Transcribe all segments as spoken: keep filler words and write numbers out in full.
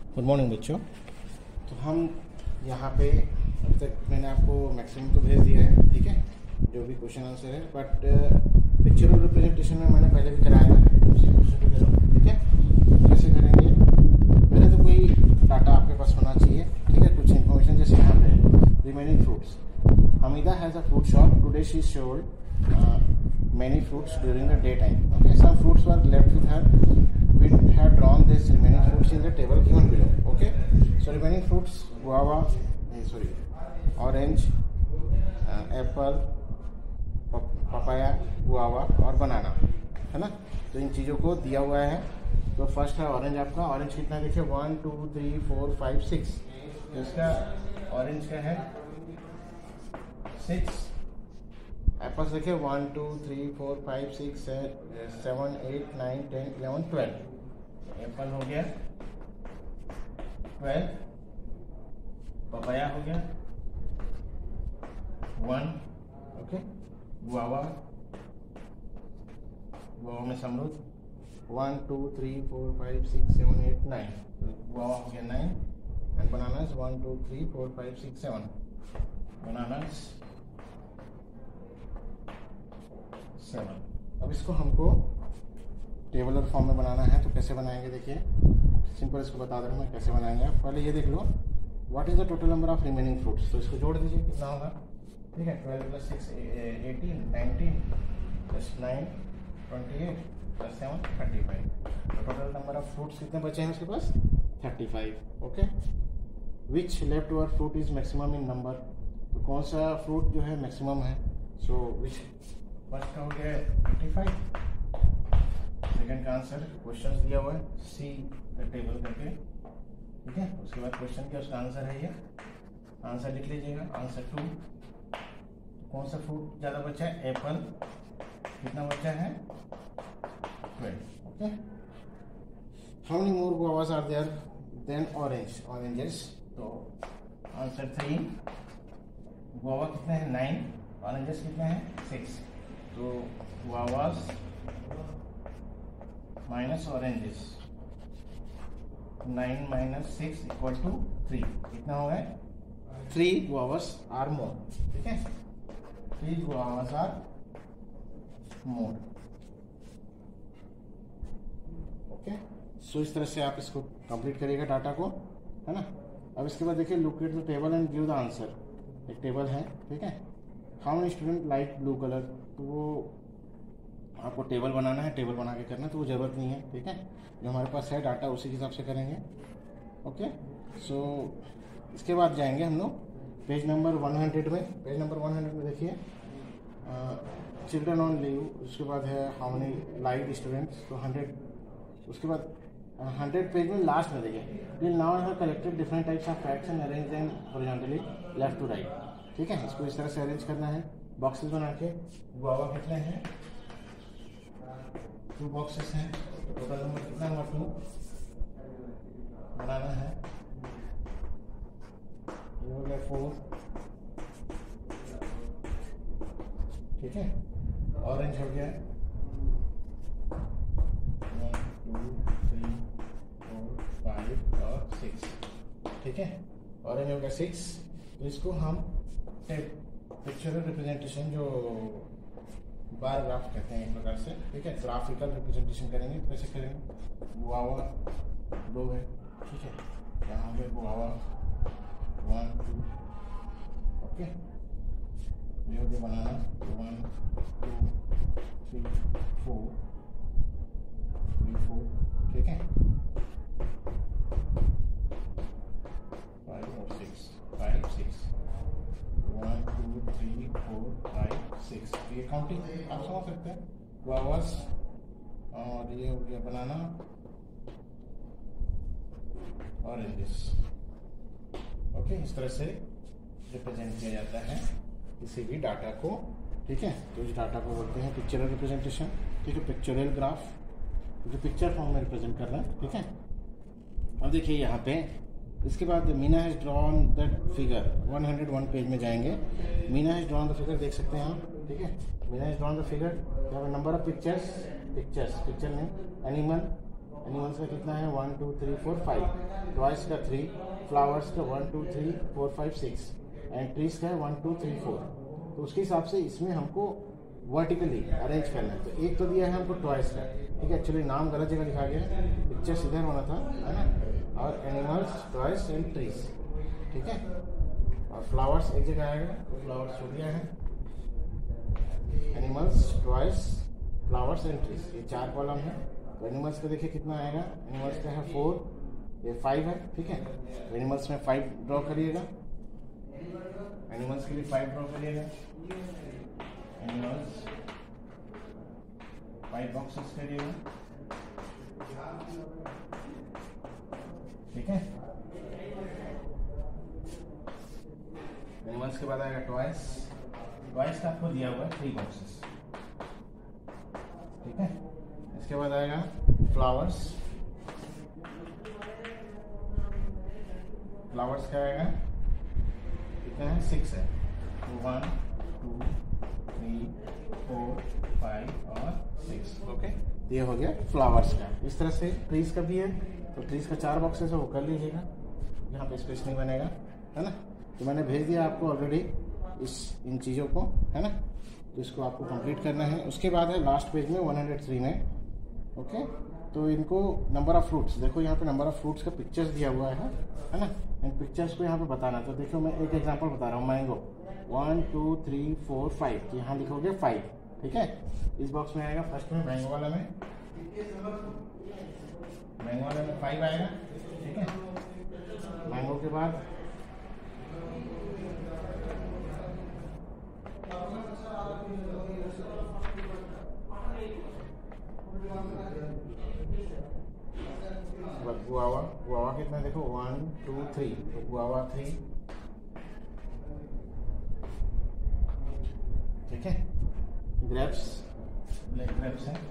Good morning बच्चों। तो हम यहाँ पे अब तक मैंने आपको मैक्सिमम तो भेज दिया है, ठीक है, जो भी क्वेश्चन आंसर है, बट पिक्चरल रिप्रेजेंटेशन में मैंने पहले भी कराया था, उसी क्वेश्चन को दे रहा हूँ, ठीक है। कैसे करेंगे? पहले तो कोई डाटा आपके पास होना चाहिए, ठीक है, कुछ इन्फॉर्मेशन जैसे यहाँ पे remaining fruits. Hamida has a fruit shop, today she sold many fruits during the daytime. Okay, some fruits were left with her. We have drawn this remaining fruits in the table given below. Okay, so remaining fruits: guava, eh, sorry, orange, uh, apple, papaya, guava और बनाना, है ना। तो इन चीज़ों को दिया हुआ है। तो फर्स्ट है ऑरेंज। आपका ऑरेंज कितना देखिए, one two three four five six. तो इसका ऑरेंज का है सिक्स। एप्पल्स देखिए one two three four five six seven eight nine ten eleven twelve. Apple हो गया ट्वेल्व। पपाया हो गया वन। ओके, गुआवा, गुआवा में समरूद one two three four five six seven eight nine. Guava हो गया nine. And bananas one two three four five six seven. Bananas seven. अब इसको हमको टेबलर फॉर्म में बनाना है, तो कैसे बनाएंगे देखिए, सिंपल इसको बता रहा हूँ मैं कैसे बनाएंगे। आप पहले ये देख लो, what is the total number of remaining fruits. तो इसको जोड़ दीजिए, कितना होगा, ठीक है, twelve plus six eighteen, nineteen plus nine twenty eight plus seven thirty five. तो टोटल नंबर ऑफ फ्रूट्स कितने बचे हैं उसके पास, thirty five. Okay, which left over fruit is maximum in number. तो कौन सा फ्रूट जो है मैक्सिमम है। सो विच फर्स्ट हो गया थर्टी फाइव। सेकेंड का आंसर क्वेश्चन दिया हुआ है, सी टेबल करके, ठीक है। उसके बाद क्वेश्चन क्या, उसका आंसर है ये, आंसर लिख लीजिएगा। आंसर टू, कौन सा फ्रूट ज़्यादा बचा है, एप्पल। कितना बचा है, twelve. Okay, how many more guavas are there than orange, oranges. तो आंसर थ्री। गुआवा कितने हैं, नाइन। ऑरेंजेस कितने हैं, सिक्स। तो guavas minus oranges, nine minus six equal to three. कितना हो गया, थ्री गुआवास आर मोर, ठीक है, three guavas are more. Okay, so इस तरह से आप इसको कंप्लीट करिएगा डाटा को, है ना। अब इसके बाद देखिए, look at the table and give the answer. एक टेबल है, ठीक है। How many student like blue colour. तो वो आपको टेबल बनाना है, टेबल बना के करना, तो वो ज़रूरत नहीं है, ठीक है। जो हमारे पास है डाटा उसी के हिसाब से करेंगे। ओके, सो इसके बाद जाएंगे हम लोग पेज नंबर वन हंड्रेड में। पेज नंबर वन हंड्रेड में देखिए, चिल्ड्रन ऑन लीव। उसके बाद है हाउ मेनी लाइक स्टूडेंट्स, तो हंड्रेड। उसके बाद हंड्रेड पेज में लास्ट में देखिए, will now have collected different types of facts and arrange them horizontally left to right, ठीक है। इसको इस तरह से अरेंज करना है, बॉक्सेस बना के। गुआवा कितने हैं, टू बॉक्सेस हैं। तो टोटल नंबर कितना हुआ, टू। बनाना है, ये हो गया फोर, ठीक है। ऑरेंज हो गया one two three four five और सिक्स, ठीक है। ऑरेंज हो गया सिक्स। तो इसको हम पिक्चरल रिप्रेजेंटेशन, जो बार ग्राफ कहते हैं एक प्रकार से, ठीक है, ग्राफिकल रिप्रेजेंटेशन करेंगे। कैसे करेंगे, गुआवा दो है, ठीक है, यहाँ पे गुआवा वन टू, ओके, ये हो गया banana one two three four three four, ठीक है, फाइव और six, five six, one two three four five six. ये काउंटिंग आप समझ सकते हैं, गुआवास। और ये हो गया बनाना, ऑरेंजेस। ओके, इस तरह से रिप्रेजेंट किया जाता है किसी भी डाटा को, ठीक है। तो इस डाटा को बोलते हैं पिक्चरल रिप्रेजेंटेशन, ठीक है, पिक्चरल ग्राफ, जो पिक्चर फॉर्म में रिप्रेजेंट कर रहा है, ठीक है। अब देखिए यहाँ पे, इसके बाद Meena has drawn that figure, one hundred one page में जाएंगे। Meena has drawn the figure, देख सकते हैं आप, ठीक है। Meena has drawn the figure, number of pictures, pictures picture में एनिमल, एनिमल्स का कितना है, one two three four five, toys का थ्री, फ्लावर्स का one two three four five six, and trees का है वन टू थ्री फोर। तो उसके हिसाब से इसमें हमको वर्टिकली अरेंज करना है। तो एक तो दिया है हमको टॉयज का, ठीक है, एक्चुअली नाम गलत जगह लिखा गया है, पिक्चर इधर होना था, है ना, और एनिमल्स, टॉयज एंड ट्रीज, ठीक है, और फ्लावर्स एक जगह आएगा, तो फ्लावर्स छो दिया है, animals, toys, flowers and trees, ये चार कॉलम है। तो एनिमल्स का देखिए कितना आएगा, एनिमल्स का है फोर, ये फाइव है, ठीक है, एनिमल्स में फाइव ड्रॉ करिएगा, एनिमल्स के लिए फाइव ड्रॉ करिएगा, एनिमल्स फाइव बॉक्सेस करिएगा, ठीक है। एनिमल्स के बाद आएगा टॉयज, टॉयज का आपको दिया हुआ है थ्री बॉक्सेस, ठीक है। इसके बाद आएगा फ्लावर्स, फ्लावर्स का आएगा कितना है, सिक्स है, one two three four five और सिक्स, ओके। ये हो गया फ्लावर्स का। इस तरह से ट्रीज का भी है, तो ट्रीज का चार बॉक्सेस है वो कर लीजिएगा, यहाँ पे स्पेस नहीं बनेगा, है ना। तो मैंने भेज दिया आपको ऑलरेडी इस इन चीज़ों को, है ना, तो इसको आपको कंप्लीट करना है। उसके बाद है लास्ट पेज में वन हंड्रेड थ्री में, ओके। तो इनको नंबर ऑफ फ्रूट्स, देखो यहाँ पे नंबर ऑफ फ्रूट्स का पिक्चर्स दिया हुआ है, है ना, इन पिक्चर्स को यहाँ पे बताना। तो देखो मैं एक एग्जांपल बता रहा हूँ, mango one two three four five, तो यहाँ लिखोगे फाइव, ठीक है। इस बॉक्स में आएगा फर्स्ट में मैंगो वाला में, मैंगो वाले में फाइव आएगा, ठीक है। मैंगो के बाद गुआवा, गुआवा कितना देखो वन टू थ्री, तो गुआवा थ्री, ठीक है। ग्रेप्स, ब्लैक ग्रेप्स है,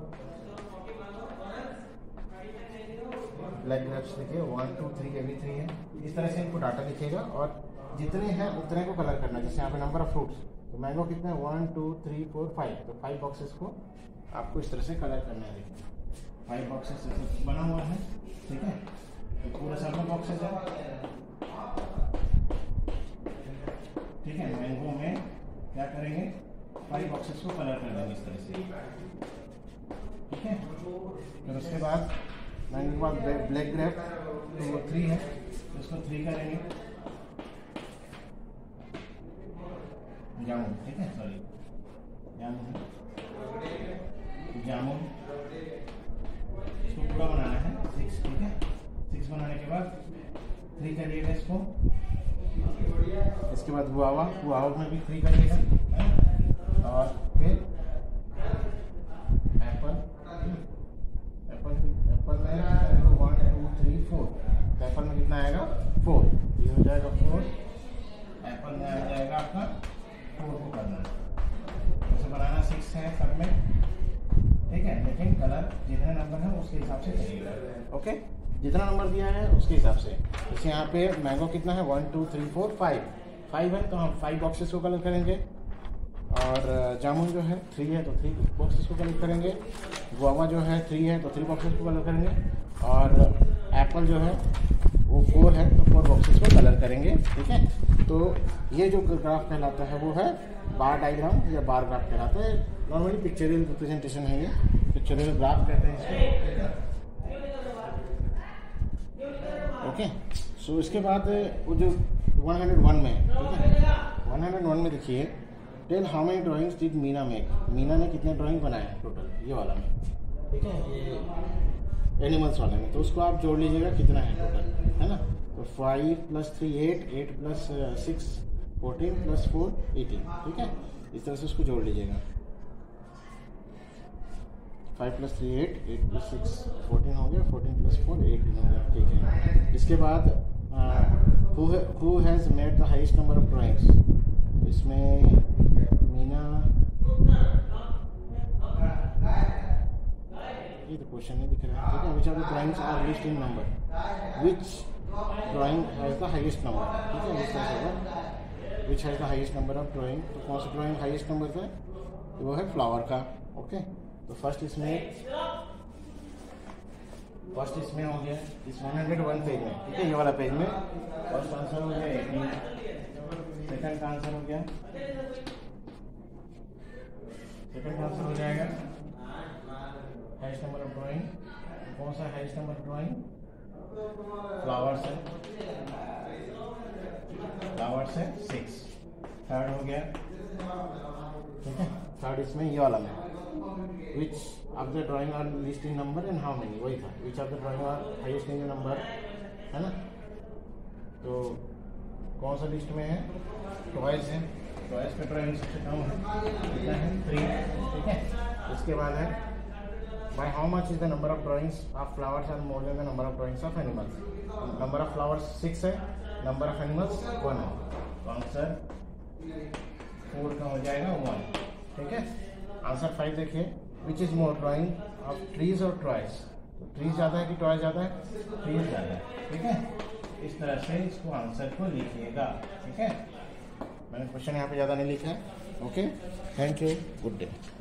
ब्लैक ग्रेप्स देखिए वन टू थ्री के भी थ्री है। इस तरह से इनको डाटा लिखेगा और जितने हैं उतने को कलर करना है। जैसे यहाँ पे नंबर ऑफ फ्रूट्स, तो मैंगो कितने हैं, one two three four five, तो फाइव बॉक्सेस को आपको इस तरह से कलर करना है। देखिए फाइव बॉक्सेस ऐसे बना हुआ है, ठीक है, तो पूरा सर्कल बॉक्सेस है, ठीक है। मैंगो में क्या करेंगे, फाइव बॉक्सेस को कलर कर देंगे इस तरह से, ठीक है। फिर उसके बाद मैंगो के बाद ब्लैक ग्रेप, तो वो थ्री है, तो इसको थ्री करेंगे, जामुन, ठीक है, सॉरी जामुन है, जामुन इसको पूरा बनाना है सिक्स, ठीक है। सिक्स बनाने के बाद थ्री करिएगा इसको, इसके बाद गुआवा, गुआवा में भी थ्री करिएगा, और फिर एप्पल, एप्पल एप्पल में वन टू थ्री फोर, तो एप्पल में कितना आएगा, फोर, ये हो जाएगा फोर, एप्पल में आ जाएगा आपका फोर को करना है, उसे बनाना सिक्स है सब में, ठीक है। लेकिन कलर जितने नंबर है उसके हिसाब से करिएगा, ओके, जितना नंबर दिया है उसके हिसाब से। जैसे यहाँ पे मैंगो कितना है, one two three four five, five है तो हम फाइव बॉक्सेस को कलर करेंगे, और जामुन जो है थ्री है तो थ्री बॉक्सेस को कलर करेंगे, गुआवा जो है थ्री है तो थ्री बॉक्सेस को कलर करेंगे, और एप्पल जो है वो फोर है तो फोर बॉक्सेस को कलर करेंगे, ठीक है। तो ये जो ग्राफ कहलाता है वो है बार डायग्राम या बार ग्राफ कहलाता है। नॉर्मली पिक्चरियल रिप्रेजेंटेशन है, ये पिक्चरियल ग्राफ कहते हैं इसको, ओके। सो इसके बाद वो जो वन हंड्रेड वन में, ठीक है, वन हंड्रेड वन में देखिए, tell how many drawings did Meena make, Meena ने कितने ड्राइंग बनाए टोटल, ये वाला में, ठीक है, ये एनिमल्स वाले में। तो उसको आप जोड़ लीजिएगा कितना है टोटल, है ना। तो five plus three eight, eight plus six fourteen, plus four eighteen, ठीक है। इस तरह से उसको जोड़ लीजिएगा, five plus three eight, eight plus six fourteen हो गया, फोर्टीन प्लस फोर एटीन हो गया, ठीक है। इसके बाद who has made the highest number of drawings, इसमें मीना, ये तो क्वेश्चन नहीं दिख रहा है, ठीक है। Which are the drawings are list in number, which drawing has the highest number, ठीक है, इस तरह से होगा, which has the highest number of drawing. तो कौन सा ड्राइंग हाईएस्ट नंबर था, वो है फ्लावर का, ओके। तो फर्स्ट इसमें फर्स्ट इसमें हो गया, इस वन हंड्रेड वन पेज में, ठीक है, ये वाला पेज में फर्स्ट आंसर हो गया एटीन, सेकंड का आंसर हो गया, सेकंड का आंसर हो जाएगा हाईएस्ट नंबर ऑफ ड्राइंग, कौन सा highest number of drawing, flowers है, फ्लावर्स है सिक्स, थर्ड हो गया, ठीक है, थर्ड इसमें ये वाला में which of the drawing are list in number and how many, वही था, which of the drawing are highest in number, है ना। तो कौन सा लिस्ट में है, टॉयज है, टॉयज का ड्राइंग सबसे कम है, कितना है, थ्री, ठीक है। इसके बाद है by how much is the number of drawings of flowers are more than the number of drawings of animals, number of flowers six है, नंबर ऑफ एनिमल्स वन है, तो आंसर फोर का हो जाएगा वन, ठीक है। आंसर फाइव देखिए, which is more drawing of trees और टॉयज, ट्रीज ज़्यादा है कि टॉयज ज़्यादा है, ट्रीज ज़्यादा है, ठीक है। इस तरह से इसको आंसर को लिखिएगा, ठीक है। मैंने क्वेश्चन यहाँ पे ज़्यादा नहीं लिखा है, okay, thank you, good day.